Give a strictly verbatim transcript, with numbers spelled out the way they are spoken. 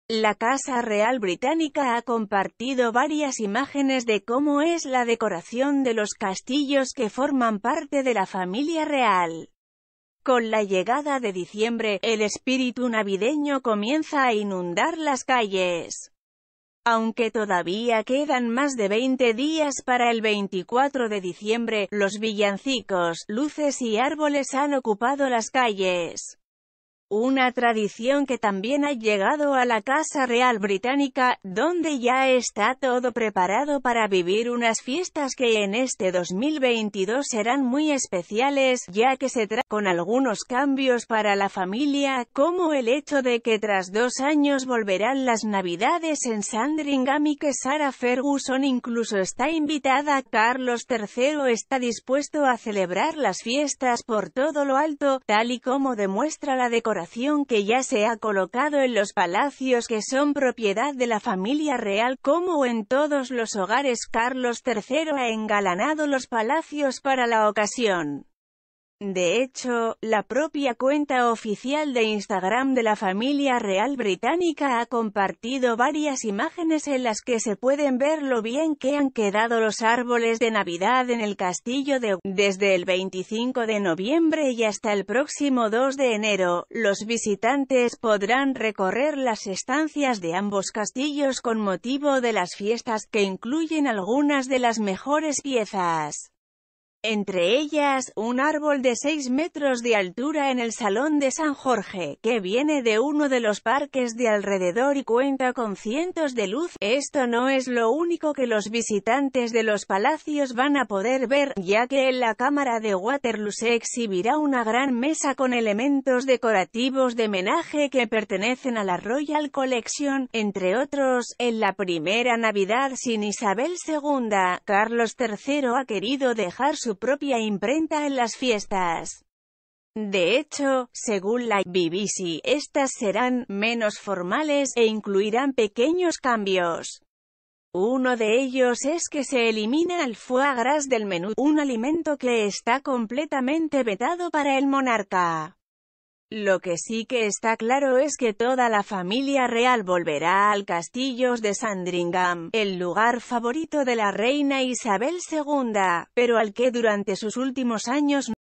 La Casa Real Británica ha compartido varias imágenes de cómo es la decoración de los castillos que forman parte de la familia real. Con la llegada de diciembre, el espíritu navideño comienza a inundar las calles. Aunque todavía quedan más de veinte días para el veinticuatro de diciembre, los villancicos, luces y árboles han ocupado las calles. Una tradición que también ha llegado a la Casa Real Británica, donde ya está todo preparado para vivir unas fiestas que en este dos mil veintidós serán muy especiales, ya que se trata con algunos cambios para la familia, como el hecho de que tras dos años volverán las Navidades en Sandringham y que Sarah Ferguson incluso está invitada. Carlos tercero está dispuesto a celebrar las fiestas por todo lo alto, tal y como demuestra la decoración que ya se ha colocado en los palacios que son propiedad de la familia real. Como en todos los hogares, Carlos tercero ha engalanado los palacios para la ocasión. De hecho, la propia cuenta oficial de Instagram de la familia real británica ha compartido varias imágenes en las que se pueden ver lo bien que han quedado los árboles de Navidad en el castillo de desde el veinticinco de noviembre y hasta el próximo dos de enero. Los visitantes podrán recorrer las estancias de ambos castillos con motivo de las fiestas, que incluyen algunas de las mejores piezas. Entre ellas, un árbol de seis metros de altura en el Salón de San Jorge, que viene de uno de los parques de alrededor y cuenta con cientos de luz. Esto no es lo único que los visitantes de los palacios van a poder ver, ya que en la Cámara de Waterloo se exhibirá una gran mesa con elementos decorativos de homenaje que pertenecen a la Royal Collection, entre otros. En la primera Navidad sin Isabel segunda, Carlos tercero ha querido dejar su su propia imprenta en las fiestas. De hecho, según la B B C, estas serán menos formales e incluirán pequeños cambios. Uno de ellos es que se elimina el foie gras del menú, un alimento que está completamente vetado para el monarca. Lo que sí que está claro es que toda la familia real volverá al castillo de Sandringham, el lugar favorito de la reina Isabel segunda, pero al que durante sus últimos años